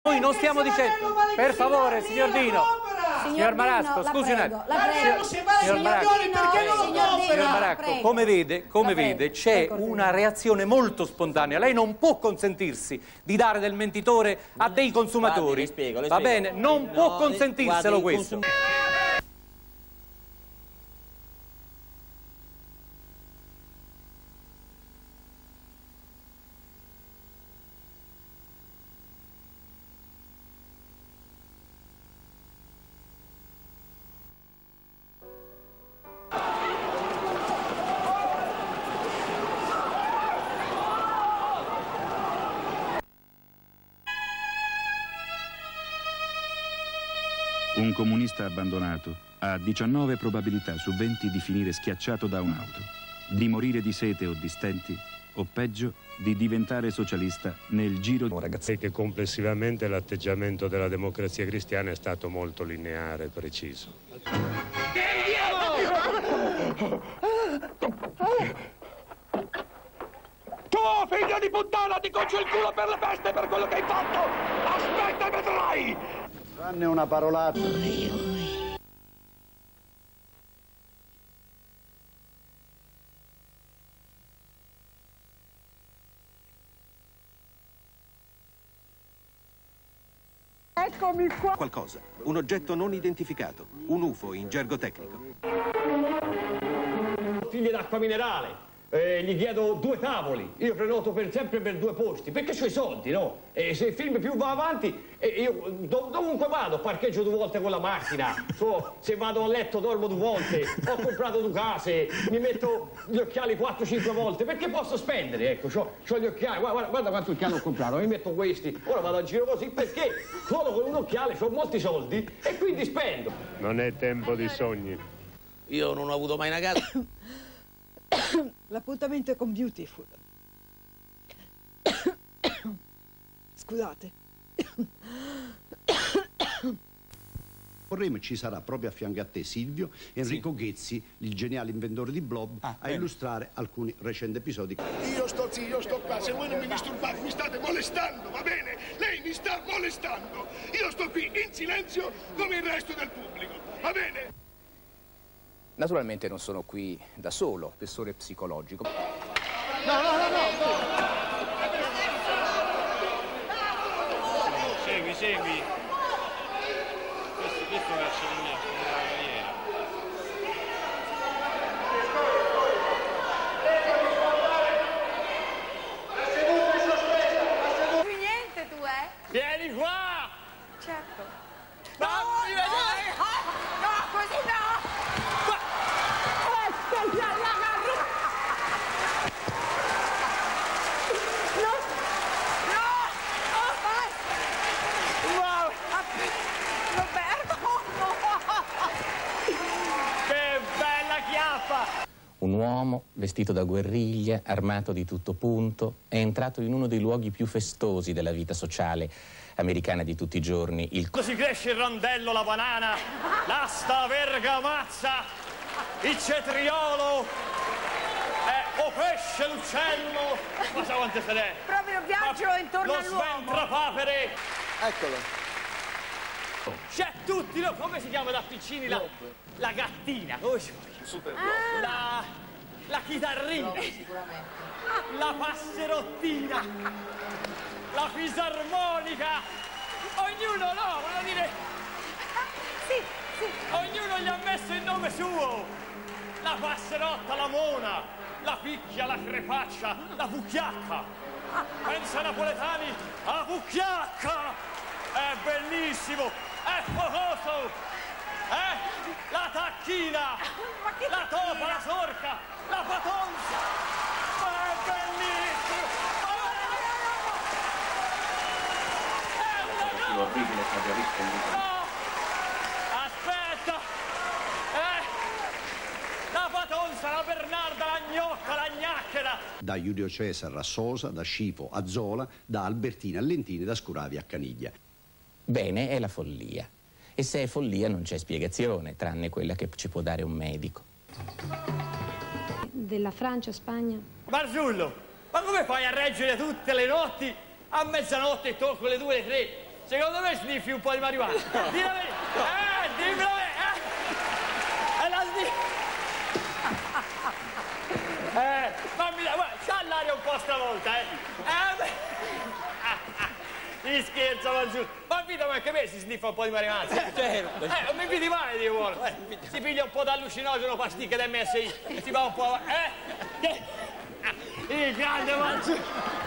Noi non stiamo dicendo... Per favore, signor Dino. Signor Marasco, scusi un attimo. Signor Marasco, come vede, c'è una reazione molto spontanea. Lei non può consentirsi di dare del mentitore a dei consumatori. Le spiego. Va bene? Non può consentirselo questo. Un comunista abbandonato ha 19 probabilità su 20 di finire schiacciato da un'auto, di morire di sete o di stenti, o peggio, di diventare socialista nel giro di... Ragazzi, che complessivamente l'atteggiamento della Democrazia Cristiana è stato molto lineare e preciso. Tu, figlio di puttana, ti concio il culo per la peste per quello che hai fatto! Aspetta e vedrai! Fanne una parolata. Eccomi qua. Qualcosa, un oggetto non identificato, un UFO in gergo tecnico. Bottiglie d'acqua minerale. Gli chiedo 2 tavoli, io prenoto sempre per 2 posti, perché c'ho i soldi, no? E se il film più va avanti, io dovunque vado, parcheggio 2 volte con la macchina, se vado a letto dormo 2 volte, ho comprato 2 case, mi metto gli occhiali 4-5 volte, perché posso spendere, ecco, c'ho gli occhiali, guarda quanti occhiali ho comprato, mi metto questi, ora vado a giro così, perché solo con un occhiale ho molti soldi e quindi spendo. Non è tempo di sogni. Io non ho avuto mai una casa. L'appuntamento è con Beautiful. Scusate. Vorremmo ci sarà proprio a fianco a te Silvio Enrico Ghezzi, il geniale inventore di Blob, a illustrare alcuni recenti episodi. Io sto qua, se voi non mi disturbate mi state molestando, va bene? Lei mi sta molestando. Io sto qui in silenzio come il resto del pubblico, va bene? Naturalmente non sono qui da solo, professore psicologico. No! Segui. Questo lascia nella carriera. Più niente tu, Vieni qua! Certo. Fammi vedere! No, così no! Un uomo vestito da guerriglia, armato di tutto punto, è entrato in uno dei luoghi più festosi della vita sociale americana di tutti i giorni. Così cresce il rondello, la banana, l'asta, vergamazza, il cetriolo, o pesce, l'uccello. Ma sa quante se n'è? Proprio viaggio intorno all'uomo. Lo sventrapapere. Eccolo. C'è tutti, no? Come si chiama da piccini? La gattina, come si chiama? Super La chitarrina. La passerottina. La fisarmonica. Ognuno, no, voglio dire... Sì. Ognuno gli ha messo il nome suo. La passerotta, la mona, la picchia, la crepaccia, la fucchiacca. Pensa ai napoletani, la fucchiacca. È bellissimo, è focoso. La tacchina, la topa, la sorca, la patonza. È bellissimo. No! Aspetta! La patonza, la bernarda, la gnocca, la gnacchera! Da Giulio Cesare a Sosa, da Scipio a Zola, da Albertini a Lentini, da Scuravi a Caniglia. Bene, è la follia. E se è follia non c'è spiegazione, tranne quella che ci può dare un medico. Della Francia, Spagna. Marzullo, ma come fai a reggere tutte le notti a mezzanotte e tocco le 2 le 3? secondo me sniffi un po' di marijuana. Dimmi, dimmelo, la fammi da, guarda, c'ha l'aria un po' stavolta, Ti scherzo, ma giù. Ma vita, ma anche me si sniffa un po' di marijuana. Non mi vedi male, Dio vuole. Si piglia un po' d'allucinogeno, pasticche da MSI. Si va un po', Il grande, ma giù.